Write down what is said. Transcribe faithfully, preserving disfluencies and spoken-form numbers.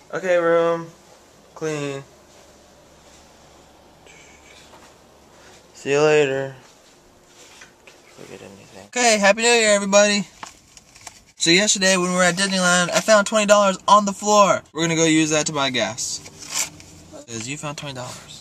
Okay, room. Clean. See you later. Forget anything. Okay, Happy New Year, everybody. So yesterday when we were at Disneyland, I found twenty dollars on the floor. We're gonna go use that to buy gas. Because you found twenty dollars.